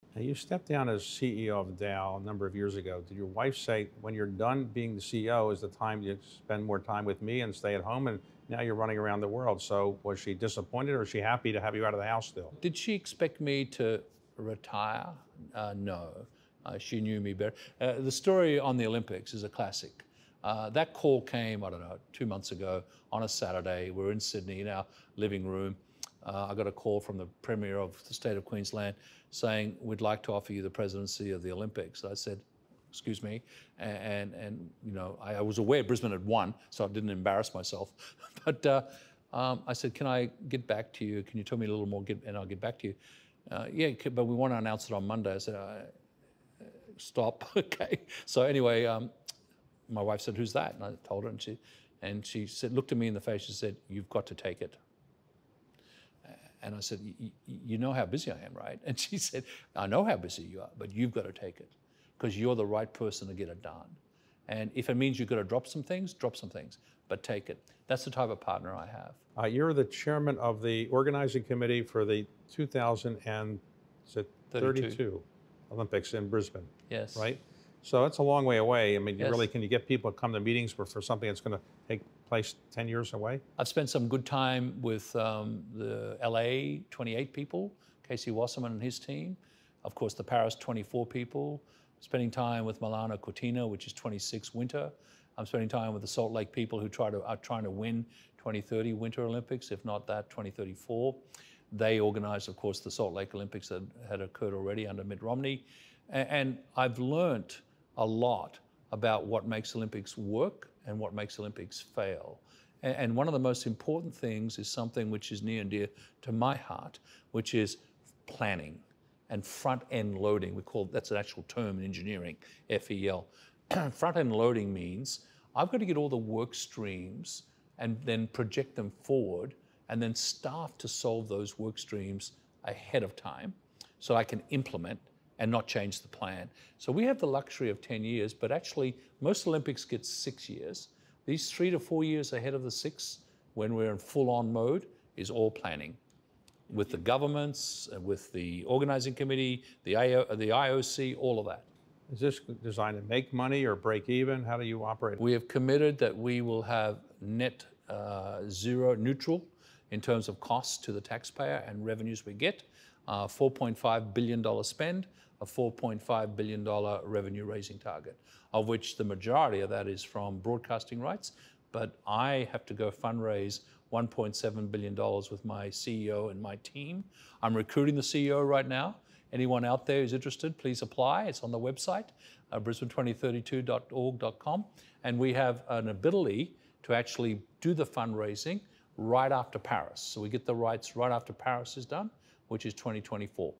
Now, you stepped down as CEO of Dow a number of years ago. Did your wife say, when you're done being the CEO, is the time you spend more time with me and stay at home? And now you're running around the world. So was she disappointed, or is she happy to have you out of the house still? Did she expect me to retire? No. She knew me better. The story on the Olympics is a classic. That call came, I don't know, 2 months ago on a Saturday. We're in Sydney in our living room. I got a call from the Premier of the state of Queensland saying, we'd like to offer you the presidency of the Olympics. I said, excuse me, and you know, I was aware Brisbane had won, so I didn't embarrass myself. But I said, can I get back to you? Can you tell me a little more, and I'll get back to you? Yeah, but we want to announce it on Monday. I said, stop, okay. So anyway, my wife said, who's that? And I told her, and she said, looked at me in the face, she said, you've got to take it. And I said, you know how busy I am, right? And she said, I know how busy you are, but you've got to take it because you're the right person to get it done. And if it means you've got to drop some things, but take it. That's the type of partner I have. You're the chairman of the organizing committee for the 2032 Olympics in Brisbane. Yes. Right? So that's a long way away. I mean, Yes. can you get people to come to meetings for something that's going to take place 10 years away? I've spent some good time with the LA 28 people, Casey Wasserman and his team. Of course, the Paris 24 people. Spending time with Milano Cortina, which is 26 winter. I'm spending time with the Salt Lake people who are trying to win 2030 Winter Olympics, if not that, 2034. They organized, of course, the Salt Lake Olympics that had occurred already under Mitt Romney. And I've learned a lot about what makes Olympics work and what makes Olympics fail. And one of the most important things is something which is near and dear to my heart, which is planning and front-end loading. That's an actual term in engineering, FEL. Front-end loading means I've got to get all the work streams and then project them forward and then staff to solve those work streams ahead of time so I can implement and not change the plan. So we have the luxury of 10 years, but actually most Olympics get 6 years. These 3 to 4 years ahead of the 6, when we're in full-on mode, is all planning. With the governments, with the organizing committee, the IOC, all of that. Is this designed to make money or break even? How do you operate? We have committed that we will have net zero neutral in terms of costs to the taxpayer and revenues we get. $4.5 billion spend, a $4.5 billion revenue raising target, of which the majority of that is from broadcasting rights. But I have to go fundraise $1.7 billion with my CEO and my team. I'm recruiting the CEO right now. Anyone out there who's interested, please apply. It's on the website, brisbane2032.org.com. And we have an ability to actually do the fundraising right after Paris. So we get the rights right after Paris is done, which is 2024.